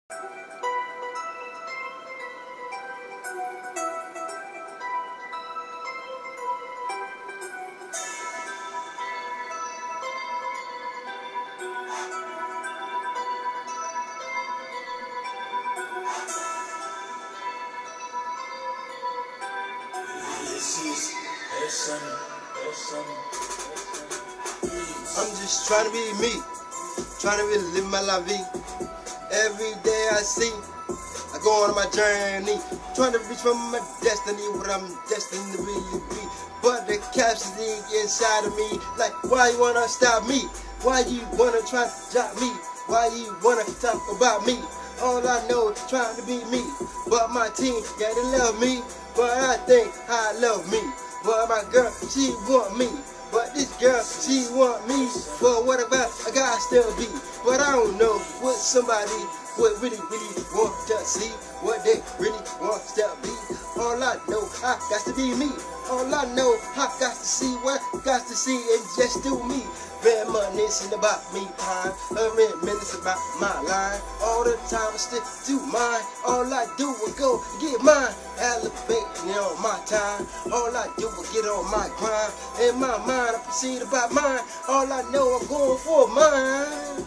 I'm just trying to be me, trying to really live my la vie. Every day I see, I go on my journey, trying to reach for my destiny, what I'm destined to really be. But the capacity inside of me, like, why you wanna stop me? Why you wanna try to drop me? Why you wanna talk about me? All I know is trying to be me, but my team, yeah, they love me, but I think I love me. But my girl, she want me. But this girl, she want me for whatever I gotta still be. But I don't know what somebody would really want to see, what they really want to be. All I know, I got to be me. All I know, I got to see what I got to see and just do me. Reminiscing about me time, reminiscing about my line. All the time I stick to mine. All I do is go get mine. Elevating on my time. All I do is get on my grind. In my mind, I proceed about mine. All I know, I'm going for mine.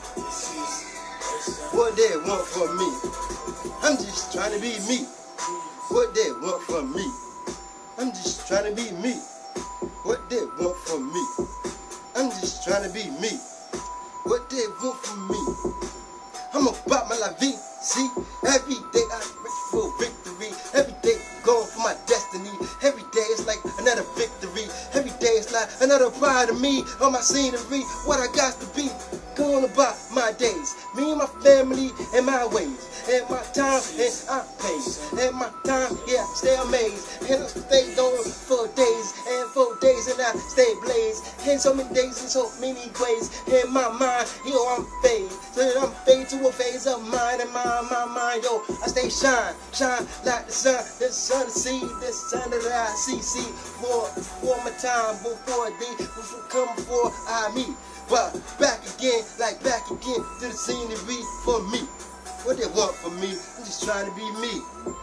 What they want from me? I'm just trying to be me. What they want from me? I'm just trying to be me. What they want from me? I'm just trying to be me. What they want from me? I'm about my la vie. See, every day I reach for victory. Every day going for my destiny. Every day it's like another victory. Every day it's like another part of me on my scenery. What I got to be going about my days. Me and my family and my ways. And my time and I pay. And my time, yeah, stay amazed. And I stay going for days and 4 days and I stay blazed. And so many days in so many ways. In my mind, yo, I'm fade. So that I'm fade to a phase of mine and my mind, yo, I stay shine like the sun to see, the sun that I see for my time, before they come before I meet. But back again to the scenery for me. What they want from me? I'm just trying to be me.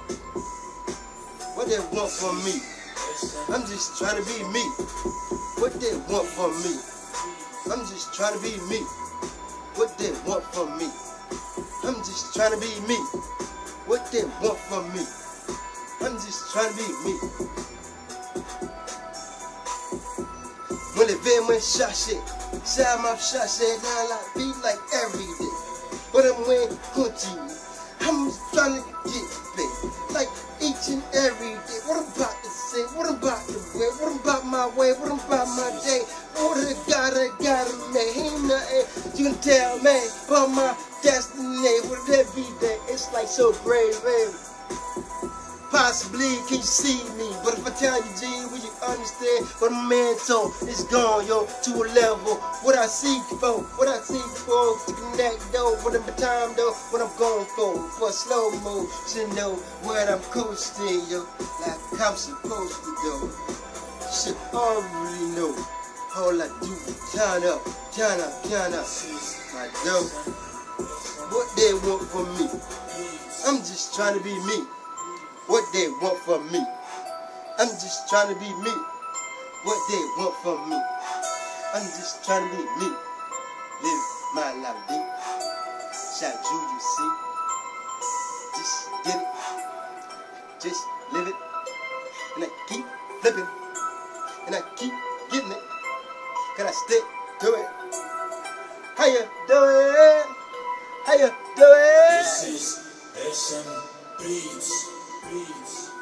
What they want from me? I'm just trying to be me. What they want from me? I'm just trying to be me. What they want from me? I'm just trying to be me. What they want from me? I'm just trying to be me. When they veut moi chercher, ça m'a cherché dans la vie like every day. But I'm going to continue. I'm just trying to get paid like each and every day. What I'm about to say, what I'm about to wear, what I'm about my way, what I'm about my day. What I gotta make. Ain't nothing you can tell me about my destiny. What every day, it's like so brave, baby. Possibly can you see me? But if I tell you, G, will you understand what my man told? It's gone, yo, to a level. What I see for, to connect, though. What I'm time, though, what I'm going for a slow move. To know what I'm coasting, yo, like I'm supposed to do. Shit, already know. All I do is turn up. My dough. What they want from me? I'm just trying to be me. What they want from me? I'm just trying to be me. What they want from me? I'm just trying to be me. Live my la vie. Shall you see? Just get it. Just live it. And I keep flipping. And I keep getting it. Can I stick to it? How you doing? How you doing? This is SM Beats.